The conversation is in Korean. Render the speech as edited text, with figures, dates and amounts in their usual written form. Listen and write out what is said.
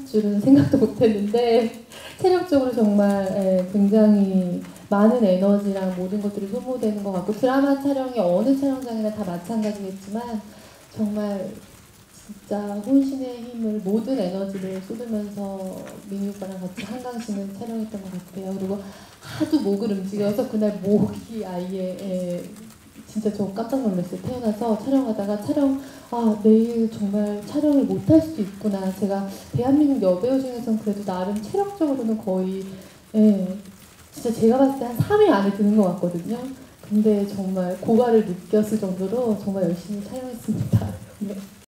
줄은 생각도 못했는데 체력적으로 정말 굉장히 많은 에너지랑 모든 것들이 소모되는 것 같고, 드라마 촬영이 어느 촬영장이나 다 마찬가지겠지만 정말 진짜 혼신의 힘을, 모든 에너지를 쏟으면서 민희 오빠랑 같이 한강 씬을 촬영했던 것 같아요. 그리고 하도 목을 움직여서 그날 목이 아예 진짜 저 깜짝 놀랐어요. 태어나서 촬영하다가 내일 정말 촬영을 못할 수도 있구나. 제가 대한민국 여배우 중에서는 그래도 나름 체력적으로는 거의 진짜 제가 봤을 때 한 3위 안에 드는 것 같거든요. 근데 정말 고갈을 느꼈을 정도로 정말 열심히 촬영했습니다. 네.